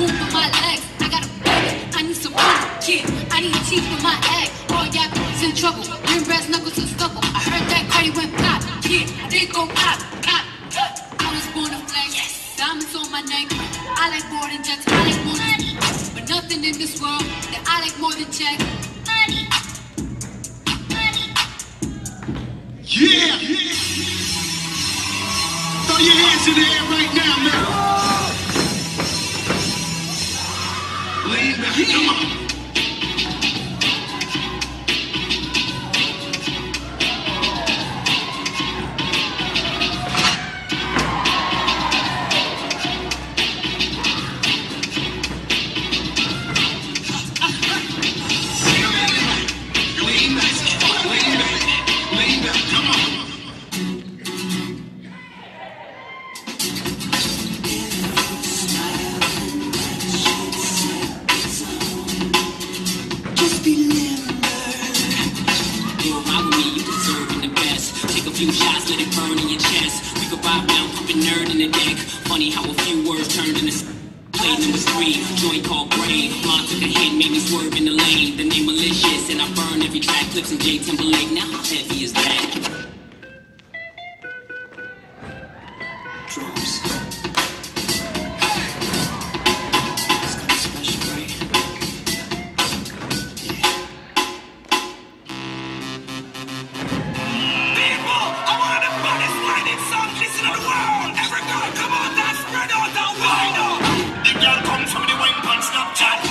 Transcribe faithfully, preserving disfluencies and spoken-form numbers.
room for my legs. I got a baby, I need some room. Yeah, I need teeth for my egg. All y'all boys in trouble. Rim brass knuckles and scuffle. I heard that Cardi went pop. Yeah, I did go pop, pop. I was born to flex. Yes. Diamonds on my neck. I like more than jets. I like more than money. But nothing in this world that I like more than check. Money. Money. Yeah. yeah. Throw your hands in the air right now, man. Lean back. Come on. Few shots, let it burn in your chest. We could ride round, pumping nerd in the deck. Funny how a few words turned into play number three. Joint called Brain. Blonde took a hit, made me swerve in the lane. The name malicious, and I burn every track. Clips and J Timberlake. Now how heavy is that? Drums. It's got a special, right? Listen to the world, every girl come on, dance, spread out and wind up. The girl comes from the wing on Snapchat.